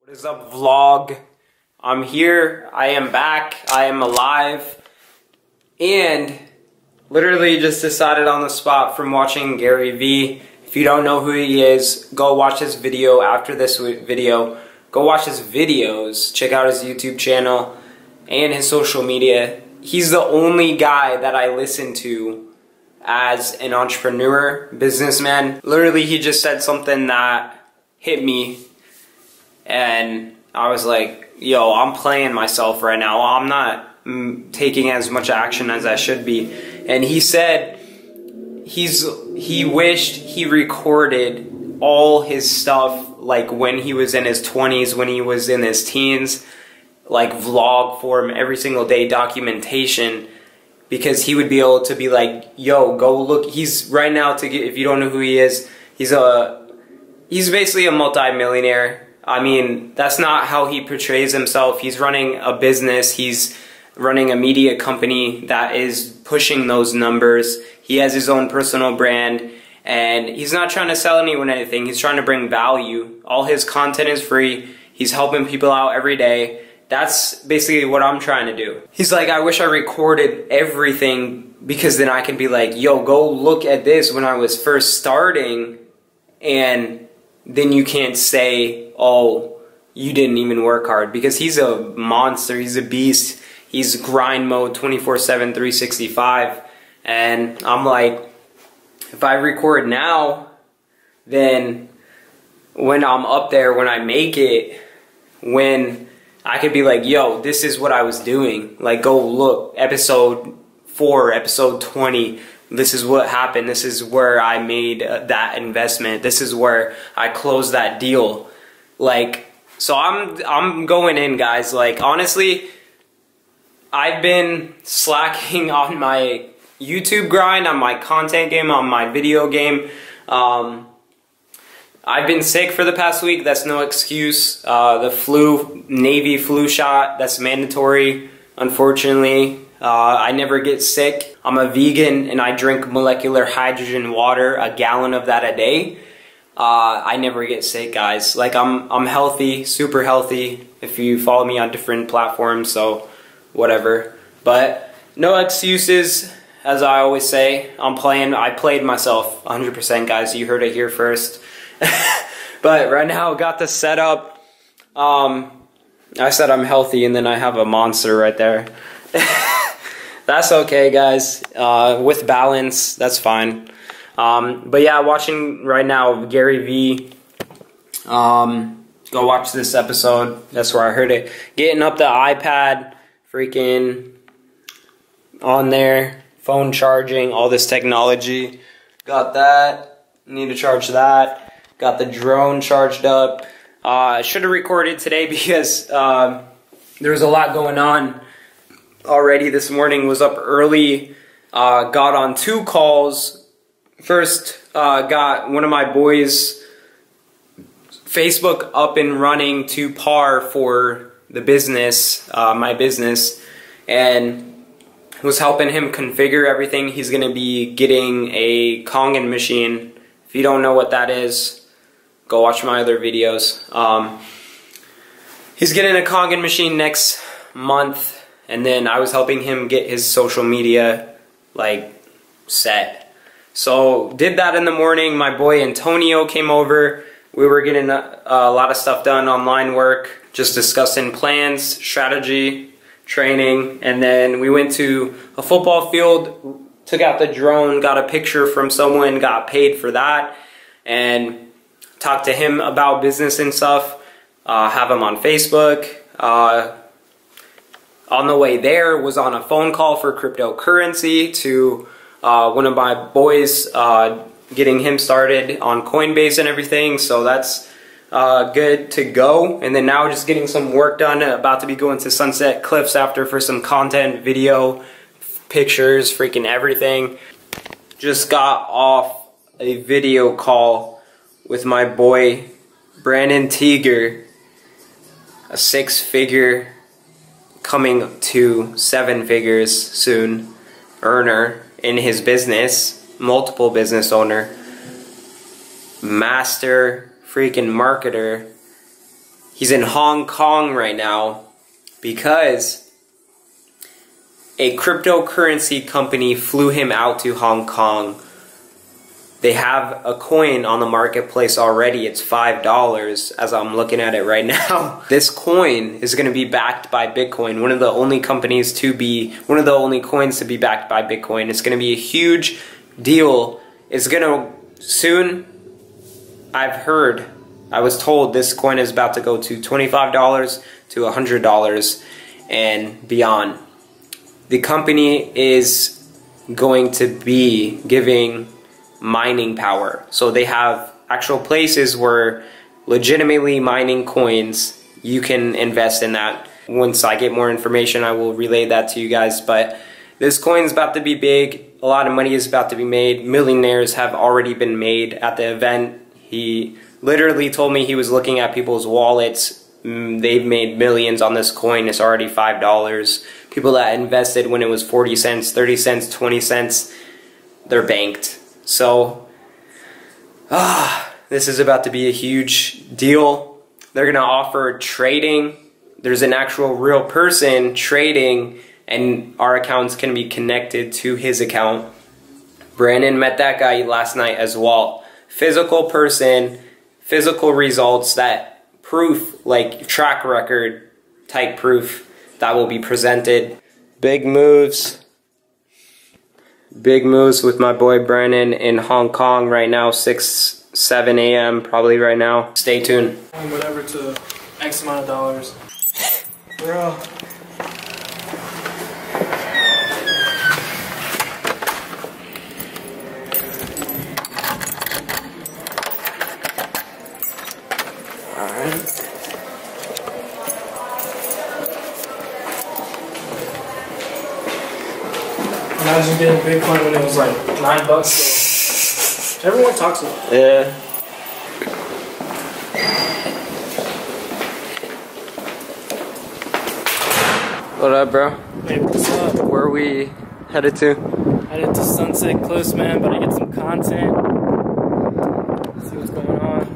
What is up, vlog? I'm here, I am back, I am alive, and literally just decided on the spot from watching Gary Vee. If you don't know who he is, go watch his video after this video. Go watch his videos, check out his YouTube channel and his social media. He's the only guy that I listen to as an entrepreneur, businessman. Literally, he just said something that hit me. And I was like, yo, I'm playing myself right now. I'm not taking as much action as I should be. And he said he wished he recorded all his stuff like when he was in his 20s, when he was in his teens, like vlog form, every single day documentation, because he would be able to be like, yo, go look. He's right now, if you don't know who he is, he's basically a multi-millionaire. I mean, that's not how he portrays himself. He's running a business. He's running a media company that is pushing those numbers. He has his own personal brand, and he's not trying to sell anyone anything. He's trying to bring value. All his content is free. He's helping people out every day. That's basically what I'm trying to do. He's like, I wish I recorded everything because then I can be like, yo, go look at this when I was first starting, and then you can't say, oh, you didn't even work hard, because he's a monster, he's a beast, he's grind mode 24/7, 365, and I'm like, if I record now, then when I'm up there, when I make it, when I could be like, yo, this is what I was doing, like, go look, episode 4, episode 20, this is what happened, this is where I made that investment, this is where I closed that deal. Like, so I'm going in, guys. Like, honestly, I've been slacking on my YouTube grind, on my content game, on my video game. I've been sick for the past week. That's no excuse. The flu, Navy flu shot, that's mandatory, unfortunately. I never get sick. I'm a vegan and I drink molecular hydrogen water, a gallon of that a day. I never get sick, guys. Like, I'm healthy, super healthy, if you follow me on different platforms, so whatever. But no excuses, as I always say. I played myself 100%, guys. You heard it here first. But right now, got the setup. I said I'm healthy, and then I have a monster right there. That's okay, guys. With balance, that's fine. But yeah, watching right now Gary Vee. Go watch this episode. That's where I heard it. Getting up the iPad, freaking on there, phone charging, all this technology. Got that. Need to charge that. Got the drone charged up. I should have recorded today because there was a lot going on already this morning. Was up early. Got on 2 calls. First, got one of my boys' Facebook up and running to par for the business, my business, and was helping him configure everything. He's going to be getting a Kangen machine. If you don't know what that is, go watch my other videos. He's getting a Kangen machine next month, and then I was helping him get his social media, like, set. So, did that in the morning. My boy Antonio came over. We were getting a lot of stuff done, online work, just discussing plans, strategy, training, and then we went to a football field, took out the drone, got a picture from someone, got paid for that, and talked to him about business and stuff, have him on Facebook. On the way there, was on a phone call for cryptocurrency to one of my boys, getting him started on Coinbase and everything, so that's good to go. And then now just getting some work done, about to be going to Sunset Cliffs after for some content, video, pictures, freaking everything. Just got off a video call with my boy Brandon Teeger, a 6-figure, coming to 7 figures soon, earner in his business, multiple business owner, master freaking marketer. He's in Hong Kong right now because a cryptocurrency company flew him out to Hong Kong. They have a coin on the marketplace already. It's $5 as I'm looking at it right now. This coin is going to be backed by Bitcoin. One of the only coins to be backed by Bitcoin. It's going to be a huge deal. It's going to soon, I was told this coin is about to go to $25 to $100 and beyond. The company is going to be giving mining power. So they have actual places where legitimately mining coins. You can invest in that. Once I get more information, I will relay that to you guys. But this coin is about to be big. A lot of money is about to be made. Millionaires have already been made at the event. He literally told me he was looking at people's wallets. They've made millions on this coin. It's already $5. People that invested when it was 40 cents, 30 cents, 20 cents, they're banked. So, this is about to be a huge deal. They're going to offer trading. There's an actual real person trading, and our accounts can be connected to his account. Brandon met that guy last night as well. Physical person, physical results, that proof, like track record type proof that will be presented. Big moves. Big moves with my boy Brandon in Hong Kong right now, 7 a.m. probably right now. Stay tuned. Whatever to X amount of dollars. Bro. Alright. Imagine getting Bitcoin when it was like $9. So everyone talks about it. Yeah. What up, bro? Hey, what's up? Where are we headed to? Headed to Sunset Cliffs, man, but I get some content. See what's going on.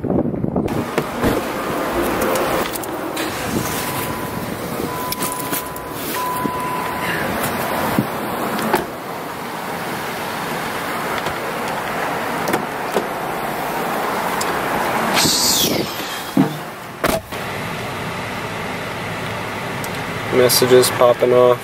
Messages popping off.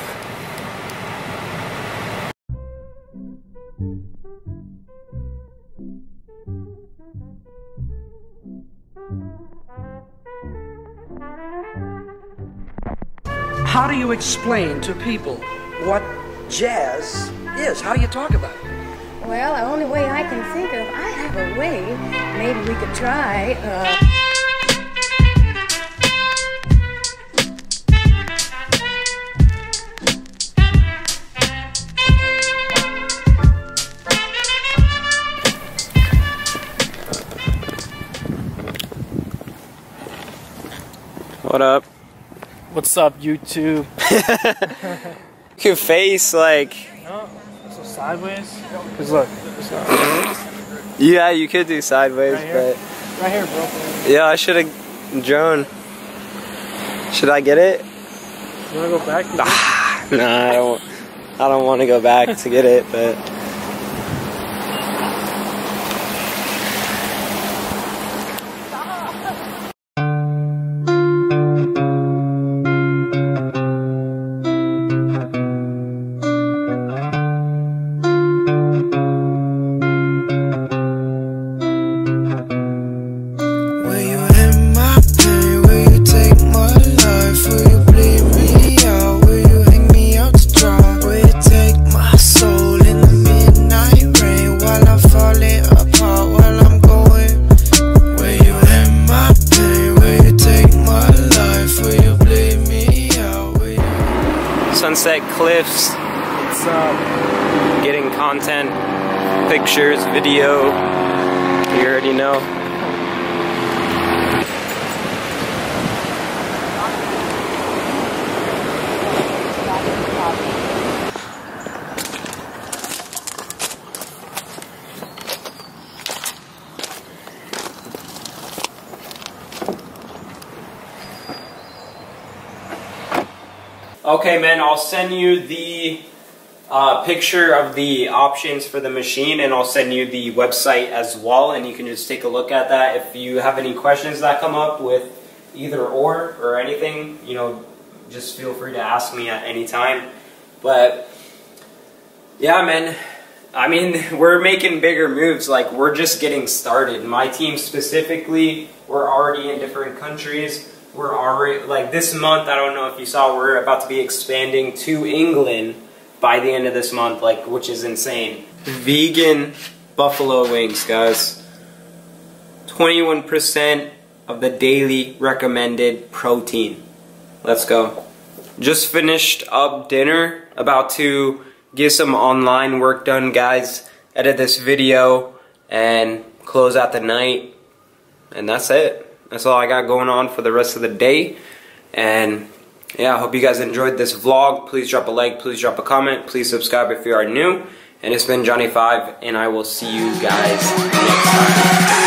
How do you explain to people what jazz is? How do you talk about it? Well, the only way I can think of, I have a way. Maybe we could try. What up? What's up, YouTube? Your face, like. No, so sideways. Cause look. Yeah, you could do sideways, Right here? but. Right here, bro. Yeah, I should have drone. Should I get it? You wanna go back? Nah, I don't want to go back to get it, but. Sunset Cliffs. What's up? Getting content, pictures, video. You already know. Okay, man, I'll send you the picture of the options for the machine, and I'll send you the website as well, and you can just take a look at that. If you have any questions that come up with either or anything, you know, just feel free to ask me at any time. But yeah, man, I mean, we're making bigger moves. Like, we're just getting started. My team specifically, we're already in different countries. We're already, like, this month, I don't know if you saw, we're about to be expanding to England by the end of this month, like, which is insane. Vegan buffalo wings, guys. 21% of the daily recommended protein. Let's go. Just finished up dinner, about to get some online work done, guys. Edit this video and close out the night. And that's it. That's all I got going on for the rest of the day. And yeah, I hope you guys enjoyed this vlog. Please drop a like, please drop a comment, please subscribe if you are new. And it's been Johnny 5, and I will see you guys next time.